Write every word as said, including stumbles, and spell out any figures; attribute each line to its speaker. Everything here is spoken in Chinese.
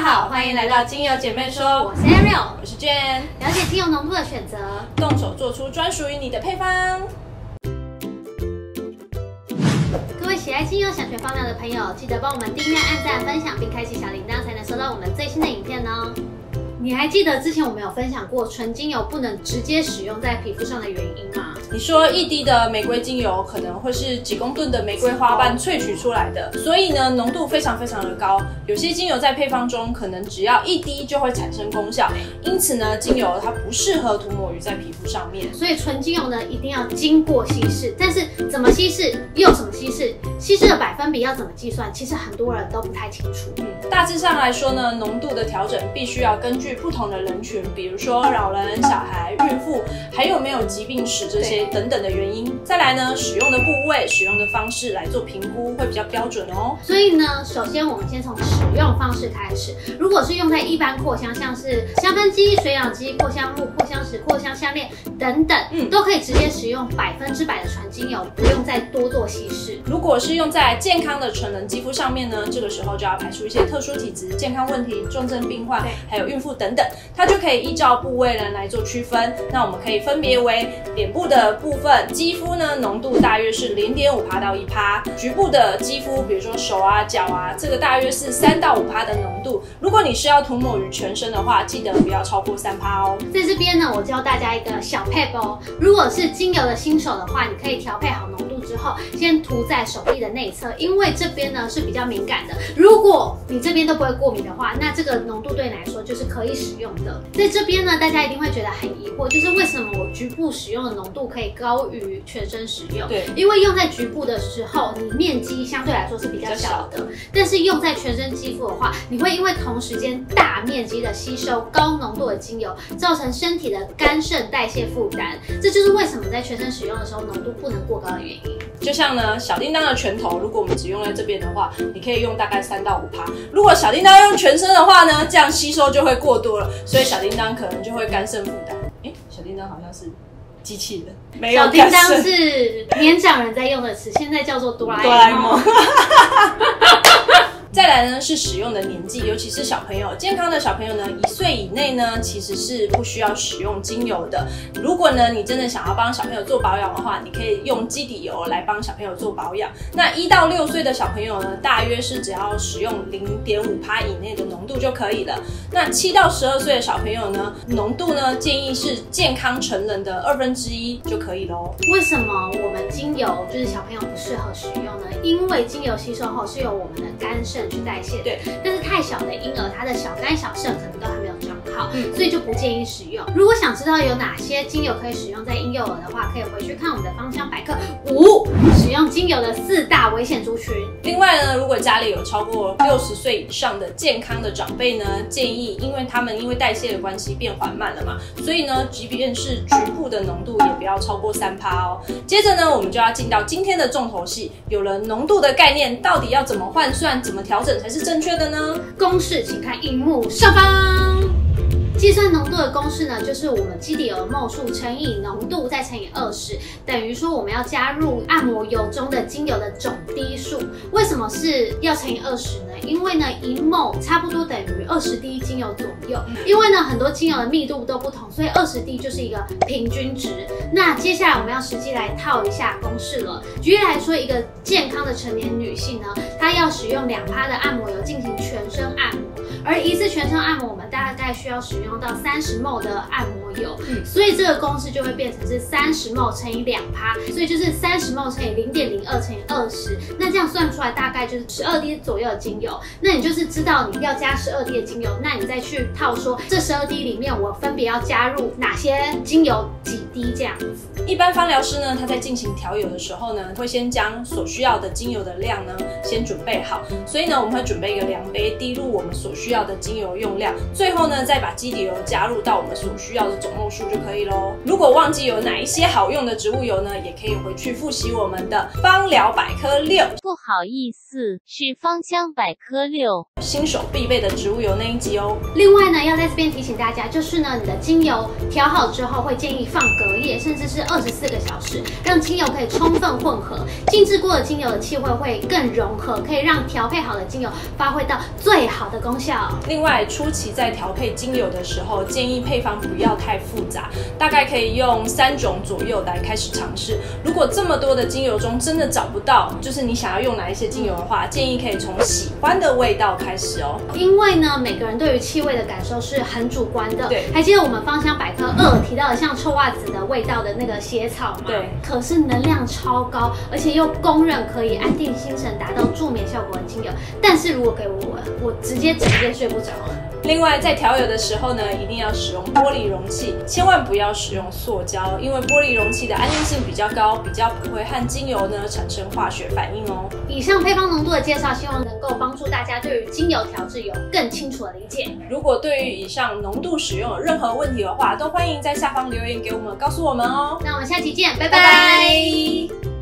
Speaker 1: 好，欢迎来到精油姐妹说，
Speaker 2: 我是 Ariel，
Speaker 1: 我是 Jen，
Speaker 2: 了解精油浓度的选择，
Speaker 1: 动手做出专属于你的配方。
Speaker 2: 各位喜爱精油想学芳疗的朋友，记得帮我们订阅、按赞、分享，并开启小铃铛，才能收到我们最新的影片哦。你还记得之前我们有分享过纯精油不能直接使用在皮肤上的原因吗？
Speaker 1: 你说一滴的玫瑰精油可能会是几公吨的玫瑰花瓣萃取出来的，所以呢浓度非常非常的高。有些精油在配方中可能只要一滴就会产生功效，因此呢精油它不适合涂抹于在皮肤上面。
Speaker 2: 所以纯精油呢一定要经过稀释，但是怎么稀释，用什么稀释，稀释的百分比要怎么计算，其实很多人都不太清楚。
Speaker 1: 嗯，大致上来说呢，浓度的调整必须要根据不同的人群，比如说老人、小孩、孕妇，还有没有疾病史这些等等的原因。再来呢，使用的部位、使用的方式来做评估会比较标准哦。
Speaker 2: 所以呢，首先我们先从使用方式开始。如果是用在一般扩香，像是香氛机、水养机、扩香木、扩香石、扩香项链等等，嗯，都可以直接使用百分之百的纯精油，不用再多做稀释。
Speaker 1: 如果是用在健康的纯人肌肤上面呢，这个时候就要排除一些特殊体质、健康问题、重症病患，还有孕妇等等，它就可以依照部位呢来做区分。那我们可以分别为脸部的部分，肌肤呢浓度大约是 零点五 到一趴，局部的肌肤，比如说手啊、脚啊，这个大约是三到五趴的浓度。如果你是要涂抹于全身的话，记得不要超过三趴哦。
Speaker 2: 在这边呢，我教大家一个小撇步哦。如果是精油的新手的话，你可以调配好浓度之后，先涂在手臂的内侧，因为这边呢是比较敏感的。如果你这边都不会过敏的话，那这个浓度对你来说就是可以使用的。在这边呢，大家一定会觉得很疑惑，就是为什么我局部使用的浓度可以高于全身使用？
Speaker 1: 对，
Speaker 2: 因为用在局部的时候，你面积相对来说是比较小的，但是用在全身肌肤的话，你会因为同时间大面积的吸收高浓度的精油，造成身体的肝肾代谢负担。这就是为什么在全身使用的时候浓度不能过高的原因。
Speaker 1: 就像呢，小叮当的拳头，如果我们只用在这边的话，你可以用大概三到五趴。如果小叮当用全身的话呢，这样吸收就会过多了，所以小叮当可能就会肝肾负担。哎，小叮当好像是机器人，没有
Speaker 2: 小叮当是年长人在用的词，现在叫做哆啦 A 梦。
Speaker 1: 再来呢是使用的年纪，尤其是小朋友，健康的小朋友呢，一岁以内呢其实是不需要使用精油的。如果呢你真的想要帮小朋友做保养的话，你可以用基底油来帮小朋友做保养。那一到六岁的小朋友呢，大约是只要使用 零点五趴 以内的浓度就可以了。那七到十二岁的小朋友呢，浓度呢建议是健康成人的二分之一就可以咯。
Speaker 2: 为什么我们精油就是小朋友不适合使用呢？因为精油吸收后是由我们的肝肾去代谢的，对，但是太小的婴儿，他的小肝小肾可能都还没有长好，嗯，所以就不建议使用。如果想知道有哪些精油可以使用在婴幼儿的话，可以回去看我们的芳香百科五，使用精油的四大危险族群。
Speaker 1: 另外呢，如果家里有超过六十岁以上的健康的长辈呢，建议，因为他们因为代谢的关系变缓慢了嘛，所以呢，即便是局部的浓度也不要超过三趴哦。接着呢，我们就要进到今天的重头戏，有了浓度的概念，到底要怎么换算、怎么调整才是正确的呢？
Speaker 2: 公式请看荧幕上方。计算浓度的公式呢，就是我们基底油的mol数乘以浓度再乘以二十，等于说我们要加入按摩油中的精油的总滴数。为什么是要乘以二十呢？因为呢，一mol差不多等于二十滴精油左右。因为呢，很多精油的密度都不同，所以二十滴就是一个平均值。那接下来我们要实际来套一下公式了。举例来说，一个健康的成年女性呢，她要使用两趴的按摩油进行全身按摩，而一次全身按摩我们大概需要使用到三十mol的按摩油，嗯，所以这个公式就会变成是三十mol乘以两趴，所以就是三十mol乘以零点零二乘以二十，那这样算出来大概就是十二滴左右的精油。那你就是知道你要加十二滴的精油，那你再去套说这十二滴里面我分别要加入哪些精油几滴这样子。
Speaker 1: 一般芳疗师呢，他在进行调油的时候呢，会先将所需要的精油的量呢先准备好，所以呢我们会准备一个量杯，滴入我们所需要的精油用量，最后呢再把基底油加入到我们所需要的总mol数就可以咯。如果忘记有哪一些好用的植物油呢，也可以回去复习我们的芳疗百科六。
Speaker 3: 不好意思，是芳香百科六
Speaker 1: 新手必备的植物油那一集哦。
Speaker 2: 另外呢，要在这边提醒大家，就是呢，你的精油调好之后，会建议放隔夜，甚至是二二十四个小时，让精油可以充分混合。静置过的精油的气味会更融合，可以让调配好的精油发挥到最好的功效。
Speaker 1: 另外，初期在调配精油的时候，建议配方不要太复杂，大概可以用三种左右来开始尝试。如果这么多的精油中真的找不到，就是你想要用哪一些精油的话，建议可以从喜欢的味道开始哦。
Speaker 2: 因为呢，每个人对于气味的感受是很主观的。
Speaker 1: 对，
Speaker 2: 还记得我们芳香百科二提到的像臭袜子的味道的那个血草吗？
Speaker 1: 对，
Speaker 2: 可是能量超高，而且又公认可以安定心神、达到助眠效果的精油。但是如果给我闻，我直接整夜睡不着了。
Speaker 1: 另外，在调油的时候呢，一定要使用玻璃容器，千万不要使用塑胶，因为玻璃容器的安定性比较高，比较不会和精油呢产生化学反应哦。
Speaker 2: 以上配方浓度的介绍，希望能够帮助大家对于精油调制有更清楚的理解。
Speaker 1: 如果对于以上浓度使用有任何问题的话，都欢迎在下方留言给我们，告诉我们哦。
Speaker 2: 那我们下期见，拜
Speaker 1: 拜
Speaker 2: 拜。
Speaker 1: 拜。